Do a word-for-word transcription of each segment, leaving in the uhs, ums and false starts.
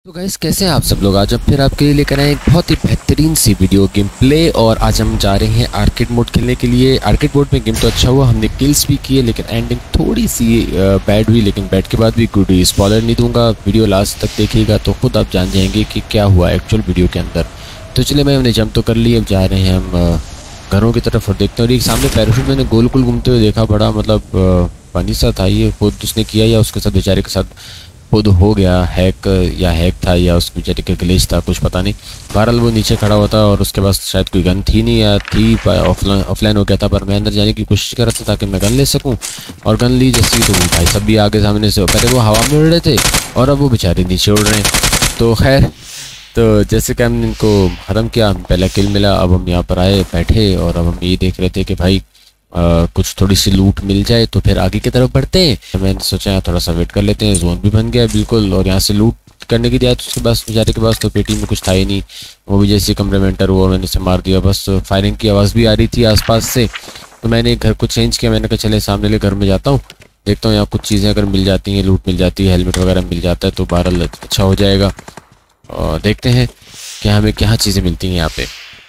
तो गाइस, कैसे हैं आप सब लोग। आज हम फिर आपके लिए लेकर आए एक बहुत ही बेहतरीन सी वीडियो गेम प्ले। और आज हम जा रहे हैं आर्केड मोड खेलने के लिए। आर्केड मोड में गेम तो अच्छा हुआ, हमने किल्स भी किए, लेकिन एंडिंग थोड़ी सी बैड हुई। लेकिन बैड के बाद भी गुड हुई। स्पॉइलर नहीं दूंगा, वीडियो लास्ट तक देखिएगा तो खुद आप जान जाएंगे कि क्या हुआ एक्चुअल वीडियो के अंदर। तो चलिए, मैं हमने जंप तो कर ली, अब जा रहे हैं हम घरों की तरफ और देखते हैं। और एक सामने पैराशूट मैंने गोल गोल घूमते हुए देखा, बड़ा मतलब फनी सा था। ये खुद उसने किया या उसके साथ बेचारे के साथ खुद हो गया हैक, या हैक था या उस बेचारे का ग्लिच था, कुछ पता नहीं। बहरहाल वो नीचे खड़ा हुआ था और उसके पास शायद कोई गन थी नहीं, या थी ऑफलाइन ऑफलाइन हो गया था। पर मैं अंदर जाने की कोशिश कर रहा था ताकि मैं गन ले सकूं। और गन ली जैसी तो वो भाई सब भी आगे सामने से, पहले वो हवा में उड़ रहे थे और अब वो बेचारे नीचे उड़ रहे हैं। तो खैर, तो जैसे कि हमने इनको ख़त्म किया, पहला किल मिला। अब हम यहाँ पर आए बैठे और अब हम ये देख रहे थे कि भाई आ, कुछ थोड़ी सी लूट मिल जाए तो फिर आगे की तरफ बढ़ते हैं। मैंने सोचा थोड़ा सा वेट कर लेते हैं। जोन भी बन गया बिल्कुल, और यहाँ से लूट करने की जाए तो उसके पास बेचारे के पास तो पेटी में कुछ था ही नहीं। वो भी जैसे कमरे में एंटर हुआ, मैंने उसे मार दिया। बस फायरिंग की आवाज़ भी आ रही थी आसपास से। तो मैंने घर को चेंज किया। मैंने कहा चले सामने ले घर में जाता हूँ, देखता हूँ यहाँ कुछ चीज़ें अगर मिल जाती हैं, लूट मिल जाती है, हेलमेट वगैरह मिल जाता है तो बहरहाल अच्छा हो जाएगा। और देखते हैं कि हमें क्या चीज़ें मिलती हैं यहाँ पे।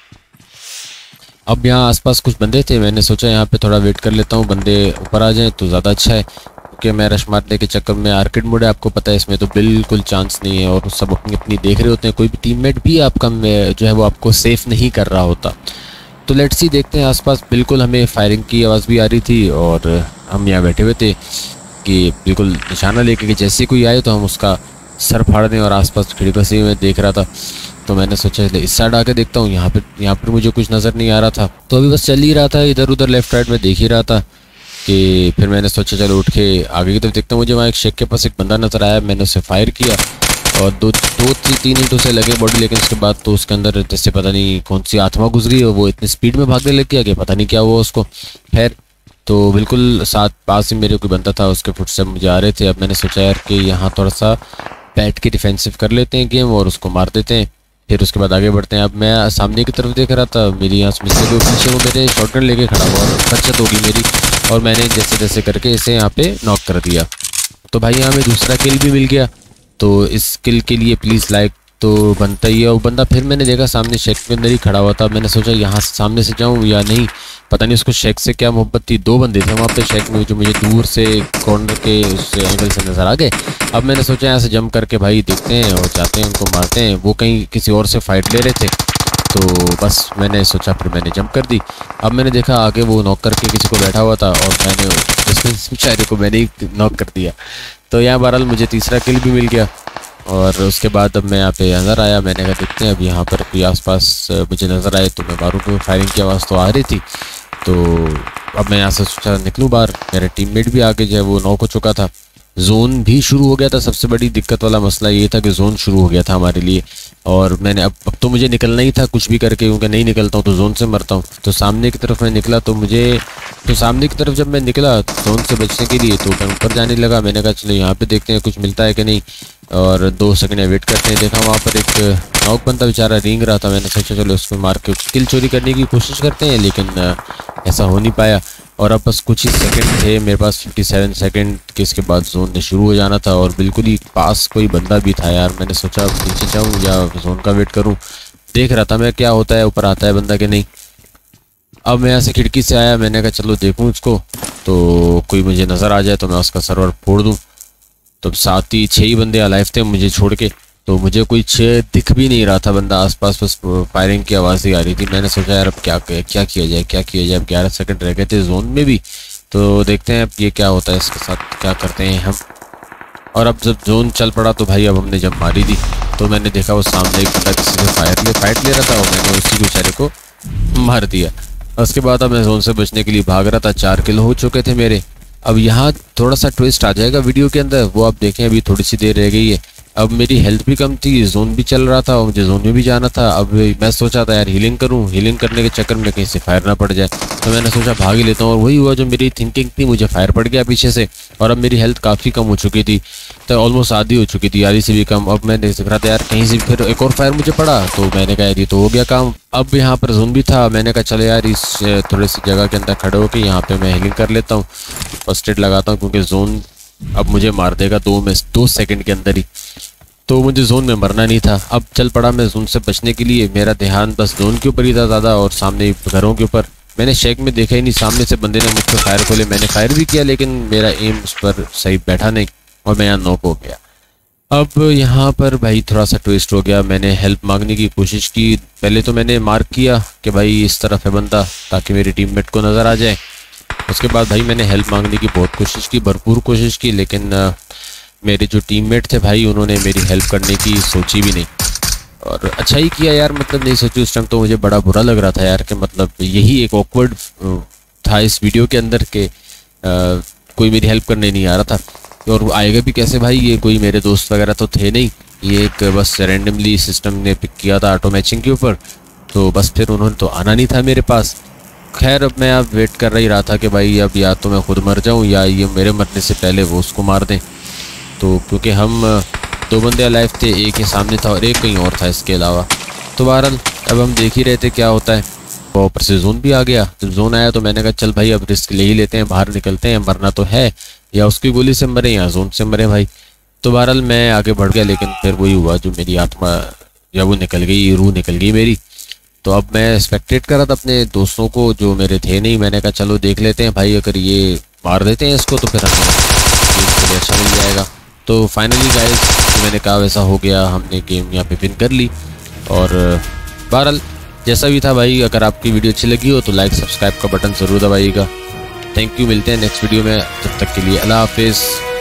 अब यहाँ आसपास कुछ बंदे थे, मैंने सोचा यहाँ पे थोड़ा वेट कर लेता हूँ, बंदे ऊपर आ जाएं तो ज़्यादा अच्छा है। क्योंकि मैं रश मारने के चक्कर में, आर्केड मोड है आपको पता है, इसमें तो बिल्कुल चांस नहीं है। और सब अपनी अपनी देख रहे होते हैं, कोई भी टीममेट भी आपका जो है वो आपको सेफ नहीं कर रहा होता। तो लेट्स सी, देखते हैं। आसपास बिल्कुल हमें फायरिंग की आवाज़ भी आ रही थी और हम यहाँ बैठे हुए थे कि बिल्कुल निशाना लेके कि जैसे कोई आए तो हम उसका सर फाड़ दें। और आसपास खिड़की से मैं देख रहा था तो मैंने सोचा इस साइड आके देखता हूँ। यहाँ पे यहाँ पर मुझे कुछ नज़र नहीं आ रहा था, तो अभी बस चल ही रहा था इधर उधर लेफ्ट राइट में देख ही रहा था कि फिर मैंने सोचा चलो उठ के आगे की तरफ देखता हूँ। मुझे वहाँ एक शेक के पास एक बंदा नज़र आया, मैंने उसे फायर किया और दो दो तीन हिट उसे लगे बॉडी। लेकिन उसके बाद तो उसके अंदर जैसे पता नहीं कौन सी आत्मा गुजरी है, वो इतनी स्पीड में भागने लग गया कि पता नहीं क्या हुआ उसको। खैर, तो बिल्कुल साथ पास ही मेरे कोई बंदा था, उसके फुटस्टेप मुझे आ रहे थे। अब मैंने सोचा यार कि यहाँ थोड़ा सा बैठ के डिफेंसिव कर लेते हैं गेम और उसको मार देते हैं, फिर उसके बाद आगे बढ़ते हैं। अब मैं सामने की तरफ देख रहा था, मेरी यहाँ से के पीछे वो मेरे शॉटगन लेके खड़ा हुआ और बचत होगी मेरी, और मैंने जैसे जैसे करके इसे यहाँ पे नॉक कर दिया। तो भाई यहाँ में दूसरा किल भी मिल गया। तो इस किल के लिए प्लीज़ लाइक तो बनता ही है। और बंदा फिर मैंने देखा सामने शेक के अंदर ही खड़ा हुआ था। मैंने सोचा यहाँ से सामने से जाऊँ या नहीं, पता नहीं उसको शेक से क्या मोहब्बत थी। दो बंदे थे वहाँ पे शेक में जो मुझे दूर से कॉर्नर के उस एंगल से नज़र आ गए। अब मैंने सोचा यहाँ से जंप करके भाई देखते हैं और जाते हैं, उनको मारते हैं। वो कहीं किसी और से फाइट ले रहे थे, तो बस मैंने सोचा फिर मैंने जंप कर दी। अब मैंने देखा आगे वो नॉक करके किसी को बैठा हुआ था और मैंने इस बेचारे को मैंने ही नॉक कर दिया। तो यहाँ बहरहाल मुझे तीसरा किल भी मिल गया। और उसके बाद अब मैं यहाँ पे अंदर आया, मैंने कहा देखते हैं अब यहाँ पर कोई आसपास मुझे नज़र आए तो मैं मारूँ। क्योंकि फायरिंग की आवाज़ तो आ रही थी। तो अब मैं यहाँ से सोचा निकलूँ बाहर। मेरा टीममेट भी आगे जो है वो नॉक हो चुका था, जोन भी शुरू हो गया था। सबसे बड़ी दिक्कत वाला मसला ये था कि जोन शुरू हो गया था हमारे लिए। और मैंने अब अब तो मुझे निकलना ही था कुछ भी करके, क्योंकि नहीं निकलता हूँ तो जोन से मरता हूँ। तो सामने की तरफ मैं निकला तो मुझे तो सामने की तरफ जब मैं निकला जोन से बचने के लिए तो मैं ऊपर जाने लगा। मैंने कहा चलो यहाँ पे देखते हैं कुछ मिलता है कि नहीं, और दो सेकंड वेट करते हैं। देखा वहाँ पर एक नॉक बंदा बेचारा रेंग रहा था। मैंने सोचा चलो उसको मार के किल चोरी करने की कोशिश करते हैं, लेकिन ऐसा हो नहीं पाया। और अब बस कुछ ही सेकंड थे मेरे पास, सत्तावन सेकंड के, इसके बाद जोन ने शुरू हो जाना था। और बिल्कुल ही पास कोई बंदा भी था यार। मैंने सोचा नीचे जाऊँ या जोन का वेट करूँ, देख रहा था मैं क्या होता है, ऊपर आता है बंदा कि नहीं। अब मैं यहाँ से खिड़की से आया, मैंने कहा चलो देखूँ उसको, तो कोई मुझे नज़र आ जाए तो मैं उसका सर्वर फोड़ दूँ। तो साथ ही छः ही बंदे अलाइव थे मुझे छोड़ के, तो मुझे कोई छः दिख भी नहीं रहा था बंदा आसपास, बस फायरिंग की आवाज़ ही आ रही थी। मैंने सोचा यार अब क्या क्या किया जाए क्या किया जाए। अब ग्यारह सेकंड रह गए थे जोन में भी, तो देखते हैं अब ये क्या होता है, इसके साथ क्या करते हैं हम। और अब जब जोन चल पड़ा तो भाई अब हमने जब मारी दी तो मैंने देखा वो सामने एक बंदा किसी से फायर ले फाइट ले रहा था और मैंने उसी बेचारे को मार दिया। उसके बाद अब मैं जोन से बचने के लिए भाग रहा था। चार किल हो चुके थे मेरे। अब यहाँ थोड़ा सा ट्विस्ट आ जाएगा वीडियो के अंदर, वो आप देखें। अभी थोड़ी सी देर रह गई है। अब मेरी हेल्थ भी कम थी, जोन भी चल रहा था और मुझे जोन में भी जाना था। अब मैं सोचा था यार हीलिंग करूं, हीलिंग करने के चक्कर में कहीं से फायर ना पड़ जाए, तो मैंने सोचा भाग ही लेता हूं। और वही हुआ जो मेरी थिंकिंग थी, मुझे फायर पड़ गया पीछे से। और अब मेरी हेल्थ काफ़ी कम हो चुकी थी, तो ऑलमोस्ट आधी हो चुकी थी, आधी से भी कम। अब मैं देख रहा था यार कहीं से फिर एक और फायर मुझे पड़ा, तो मैंने कहा यार ये तो हो गया काम। अब यहाँ पर जोन भी था, मैंने कहा चलो यार इस थोड़ी सी जगह के अंदर खड़े होकर यहाँ पे मैं हीलिंग कर लेता हूँ, फर्स्ट एड लगाता हूँ, क्योंकि जोन अब मुझे मार देगा दो में दो सेकंड के अंदर ही। तो मुझे जोन में मरना नहीं था। अब चल पड़ा मैं जोन से बचने के लिए, मेरा ध्यान बस जोन के ऊपर ही था ज़्यादा और सामने घरों के ऊपर। मैंने शेक में देखा ही नहीं, सामने से बंदे ने मुझ पर फायर खोले, मैंने फायर भी किया लेकिन मेरा एम उस पर सही बैठा नहीं और मैं यहाँ नॉक हो गया। अब यहाँ पर भाई थोड़ा सा ट्विस्ट हो गया, मैंने हेल्प मांगने की कोशिश की। पहले तो मैंने मार्क किया कि भाई इस तरफ है बंदा ताकि मेरी टीममेट को नज़र आ जाए। उसके बाद भाई मैंने हेल्प मांगने की बहुत कोशिश की, भरपूर कोशिश की, लेकिन आ, मेरे जो टीममेट थे भाई उन्होंने मेरी हेल्प करने की सोची भी नहीं। और अच्छा ही किया यार, मतलब नहीं सोची उस टाइम तो मुझे बड़ा बुरा लग रहा था यार कि मतलब यही एक ऑकवर्ड था इस वीडियो के अंदर के कोई मेरी हेल्प करने नहीं आ रहा था। और आएगा भी कैसे भाई, ये कोई मेरे दोस्त वगैरह तो थे नहीं, ये एक बस रैंडमली सिस्टम ने पिक किया था ऑटो मैचिंग के ऊपर, तो बस फिर उन्होंने तो आना नहीं था मेरे पास। खैर अब मैं अब वेट कर ही रहा था कि भाई अब या तो मैं खुद मर जाऊं या ये मेरे मरने से पहले वो उसको मार दें। तो क्योंकि हम दो बंदे अलाइव थे, एक ही सामने था और एक कहीं और था इसके अलावा। तो बहरहाल अब हम देख ही रहे थे क्या होता है। वो ऊपर से जोन भी आ गया, जब जोन आया तो मैंने कहा चल भाई अब रिस्क ले ही लेते हैं, बाहर निकलते हैं, मरना तो है, या उसकी गोली से मरे या जोन से मरे भाई। तो बहरहाल मैं आगे बढ़ गया, लेकिन फिर वही हुआ जो मेरी आत्मा या वो निकल गई, रूह निकल गई मेरी। तो अब मैं स्पेक्टेट कर रहा था अपने दोस्तों को जो मेरे थे नहीं, मैंने कहा चलो देख लेते हैं भाई, अगर ये मार देते हैं इसको तो फिर हमें अच्छा मिल जाएगा। तो फाइनली गाइस तो मैंने कहा वैसा हो गया, हमने गेम यहाँ पे विन कर ली। और बहरहाल जैसा भी था भाई, अगर आपकी वीडियो अच्छी लगी हो तो लाइक सब्सक्राइब का बटन ज़रूर दबाइएगा। थैंक यू, मिलते हैं नेक्स्ट वीडियो में, तब तक के लिए अल्लाह हाफिज़।